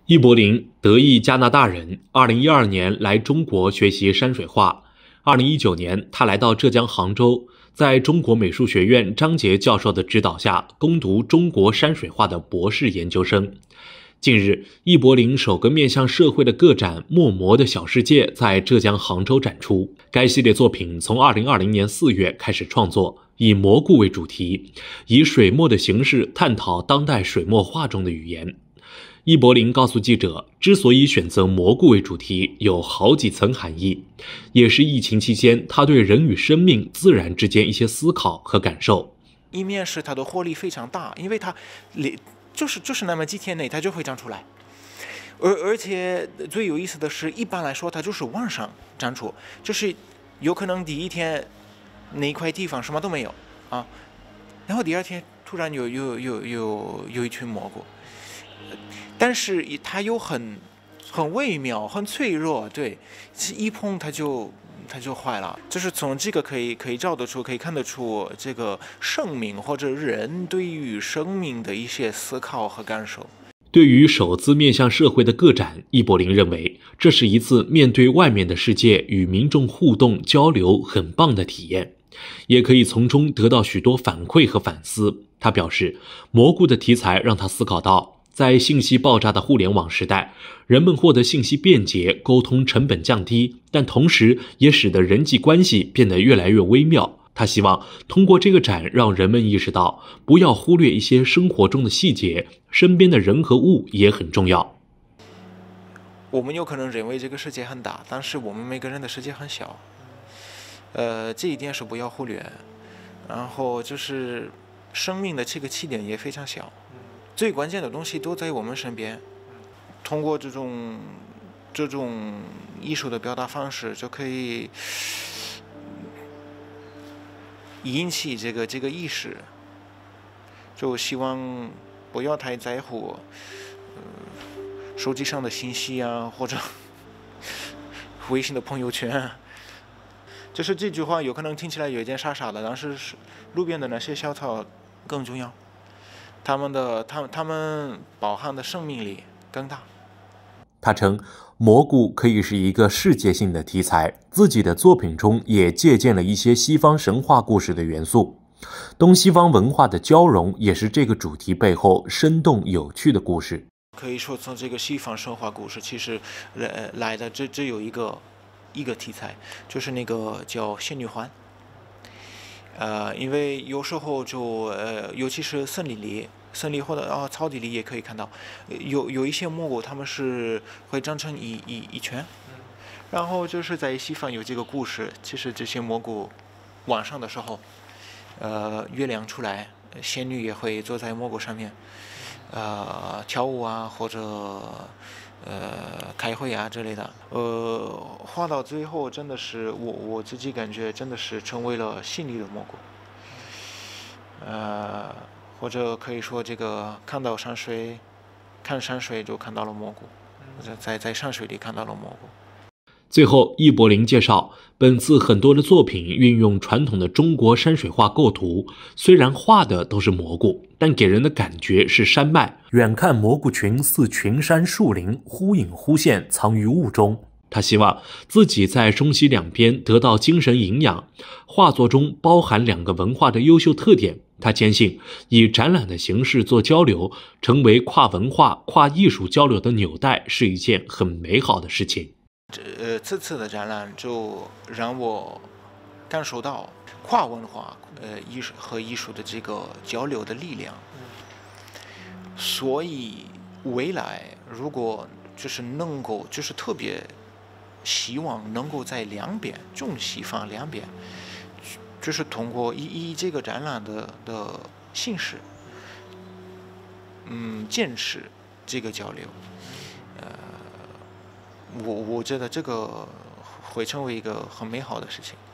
易柏林，德裔加拿大人，2012年来中国学习山水画。2019年，他来到浙江杭州，在中国美术学院张杰教授的指导下，攻读中国山水画的博士研究生。近日，易柏林首个面向社会的个展《墨魔的小世界》在浙江杭州展出。该系列作品从2020年4月开始创作，以蘑菇为主题，以水墨的形式探讨当代水墨画中的语言。易柏林告诉记者，之所以选择蘑菇为主题，有好几层含义，也是疫情期间他对人与生命、自然之间一些思考和感受。 一面是它的活力非常大，因为它就是那么几天内它就会长出来，而且最有意思的是，一般来说它就是晚上长出，就是有可能第一天那一块地方什么都没有啊，然后第二天突然有一群蘑菇。但是它又很微妙，很脆弱，对，一碰它就坏了。就是从这个可以找得出，可以看得出这个生命或者人对于生命的一些思考和感受。 对于首次面向社会的个展，易柏林认为这是一次面对外面的世界与民众互动交流很棒的体验，也可以从中得到许多反馈和反思。他表示，蘑菇的题材让他思考到，在信息爆炸的互联网时代，人们获得信息便捷，沟通成本降低，但同时也使得人际关系变得越来越微妙。他希望通过这个展让人们意识到，不要忽略一些生活中的细节，身边的人和物也很重要。 我们有可能认为这个世界很大，但是我们每个人的世界很小，这一点是不要忽略。然后就是生命的这个起点也非常小。最关键的东西都在我们身边，通过这种艺术的表达方式，就可以引起这个意识。就希望不要太在乎手机上的信息啊，或者微信的朋友圈。就是这句话有可能听起来有一点傻傻的，但是路边的那些小草更重要。他们饱含的生命力更大。 他称，蘑菇可以是一个世界性的题材，自己的作品中也借鉴了一些西方神话故事的元素。东西方文化的交融也是这个主题背后生动有趣的故事。 可以说，从这个西方神话故事，其实来的只有一个题材，就是那个叫仙女环。因为有时候尤其是森林里或者草地里也可以看到，有一些蘑菇，它们是会长成一圈，然后就是在西方有这个故事，其实这些蘑菇晚上的时候，月亮出来，仙女也会坐在蘑菇上面，跳舞啊，或者开会啊之类的。画到最后真的是我自己感觉真的是成为了心里的蘑菇。或者可以说这个看山水就看到了蘑菇，在山水里看到了蘑菇。 最后，易柏林介绍，本次很多的作品运用传统的中国山水画构图，虽然画的都是蘑菇，但给人的感觉是山脉。远看蘑菇群似群山树林，忽隐忽现，藏于雾中。他希望自己在中西两边得到精神营养，画作中包含两个文化的优秀特点。他坚信，以展览的形式做交流，成为跨文化、跨艺术交流的纽带，是一件很美好的事情。 这次的展览就让我感受到跨文化艺术的这个交流的力量。所以未来如果就是能够，就是特别希望能够在两边，中西方两边，就是通过以这个展览的形式，坚持这个交流。我觉得这个会成为一个很美好的事情。